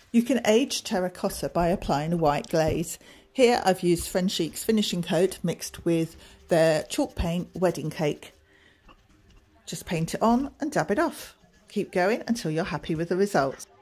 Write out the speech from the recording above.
You can age terracotta by applying a white glaze. Here I've used Friendshic's finishing coat mixed with their chalk paint wedding cake. Just paint it on and dab it off. Keep going until you're happy with the results.